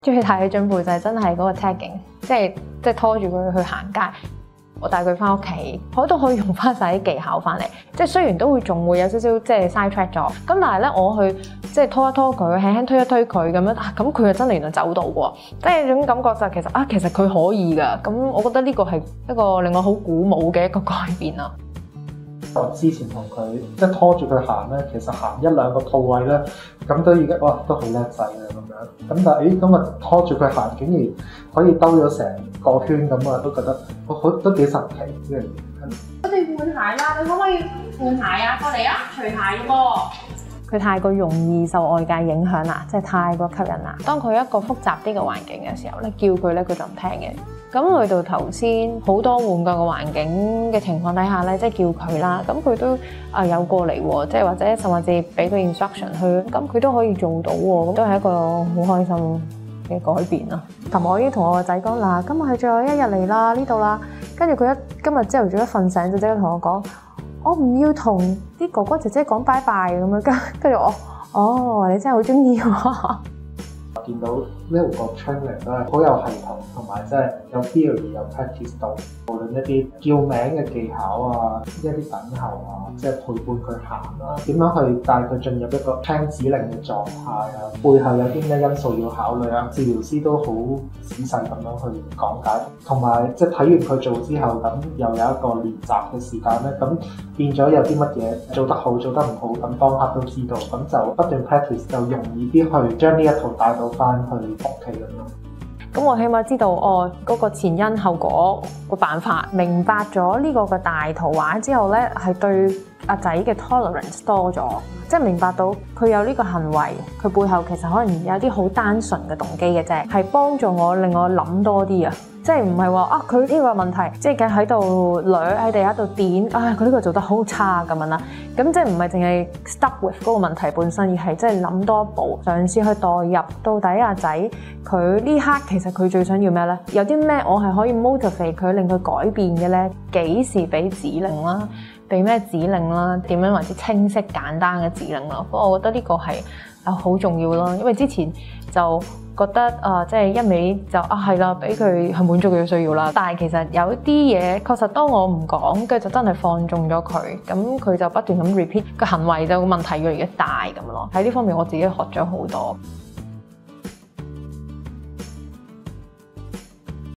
最大嘅進步就係真係嗰個 tagging， 即係拖住佢去行街，我帶佢翻屋企，我都可以用翻晒啲技巧翻嚟。即係雖然都會仲會有少少即係 side track 咗，咁但係咧我去即係拖一拖佢，輕輕推一推佢咁樣，咁佢就真係原來走到喎。即係種感覺就其實佢可以㗎。咁我覺得呢個係一個令我好鼓舞嘅一個改變啦。 我之前同佢即係拖住佢行咧，其實行1-2個鋪位咧，咁都已經哇都好叻仔嘅咁樣。咁但係咁啊拖住佢行，竟然可以兜咗成個圈咁啊，都覺得都幾神奇呢樣嘢。 我哋換鞋啦，你可唔可以換鞋啊？過嚟啊，除鞋喎。 佢太過容易受外界影響啦，即係太過吸引啦。當佢一個複雜啲嘅環境嘅時候咧，叫佢咧佢就唔聽嘅。咁去到頭先好多換個環境嘅情況底下咧，即係叫佢啦，咁佢都有過嚟喎，即係或者甚至俾個 instruction 去，咁佢都可以做到喎，咁都係一個好開心嘅改變啦。同埋我已經同我個仔講嗱，今日係最後一日嚟啦，呢度啦，跟住佢今日朝頭早一瞓醒就即刻同我講，我唔要同啲哥哥姐姐講拜拜咁樣，跟住我你真係好中意喎。 見到呢個 training 都係好有系統，同埋即係有 theory 有 practice 到，無論一啲叫名嘅技巧啊，一啲等候啊，即係陪伴佢行啊，點樣去帶佢進入一個聽指令嘅狀態啊，背後有啲咩因素要考慮啊，治療師都好仔細咁樣去講解，同埋即係睇完佢做之後，咁又有一個練習嘅時間咧，咁變咗有啲乜嘢做得好做得唔好，咁當刻都知道，咁就不斷 practice 就容易啲去將呢一套帶到翻去屋企咁咯。 咁我起碼知道嗰個前因後果個辦法，明白咗呢個嘅大圖畫之後咧，係對阿仔嘅 tolerance 多咗，即係明白到佢有呢個行為，佢背後其實可能有啲好單純嘅動機嘅啫，係幫助我令我諗多啲啊！即係唔係話佢呢個問題，即係佢喺度掠喺地下度點，佢呢個做得好差咁樣啦。咁即係唔係淨係 stuck with 嗰個問題本身，而係即係諗多一步，嘗試去代入到底阿仔佢呢刻其實佢最想要咩咧？有啲咩我係可以 motivate 佢令佢改變嘅咧？幾時俾指令啦？俾咩指令啦？點樣為之清晰簡單嘅指令啦？不過我覺得呢個係好重要咯，因為之前就覺得即係一味就係啦，俾佢係滿足佢嘅需要啦。但係其實有啲嘢確實當我唔講，跟住就真係放縱咗佢，咁佢就不斷咁 repeat，個行為就問題越嚟越大咁咯。喺呢方面我自己學咗好多。